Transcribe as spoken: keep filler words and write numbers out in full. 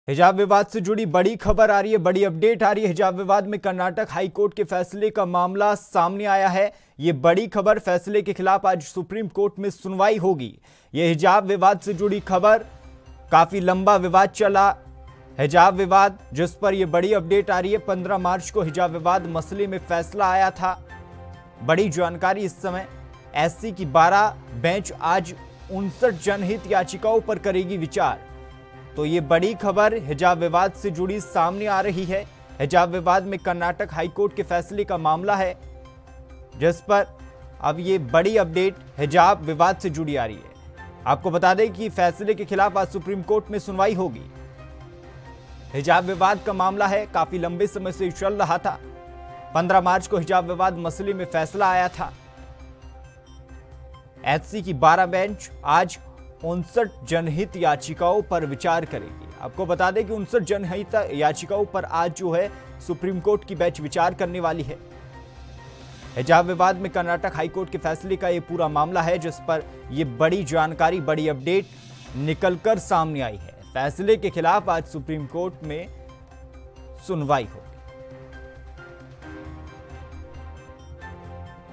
हिजाब विवाद से जुड़ी बड़ी खबर आ रही है, बड़ी अपडेट आ रही है। हिजाब विवाद में कर्नाटक हाईकोर्ट के फैसले का मामला सामने आया है। ये बड़ी खबर, फैसले के खिलाफ आज सुप्रीम कोर्ट में सुनवाई होगी। ये हिजाब विवाद से जुड़ी खबर, काफी लंबा विवाद चला हिजाब विवाद, जिस पर यह बड़ी अपडेट आ रही है। पंद्रह मार्च को हिजाब विवाद मसले में फैसला आया था। बड़ी जानकारी इस समय, एससी की बारह बेंच आज उनसठ जनहित याचिकाओं पर करेगी विचार। तो ये बड़ी खबर हिजाब विवाद से जुड़ी सामने आ रही है। हिजाब विवाद में कर्नाटक हाईकोर्ट के फैसले का मामला है, जिस पर अब ये बड़ी अपडेट हिजाब विवाद से जुड़ी आ रही है। आपको बता दें कि फैसले के खिलाफ आज सुप्रीम कोर्ट में सुनवाई होगी। हिजाब विवाद का मामला है, काफी लंबे समय से चल रहा था। पंद्रह मार्च को हिजाब विवाद मसले में फैसला आया था। एससी की बारह बेंच आज उनसठ जनहित याचिकाओं पर विचार करेगी। आपको बता दें कि उनसठ जनहित याचिकाओं पर आज जो है सुप्रीम कोर्ट की बेंच विचार करने वाली है। हिजाब विवाद में कर्नाटक हाईकोर्ट के फैसले का यह पूरा मामला है, जिस पर यह बड़ी जानकारी, बड़ी अपडेट निकलकर सामने आई है। फैसले के खिलाफ आज सुप्रीम कोर्ट में सुनवाई होगी।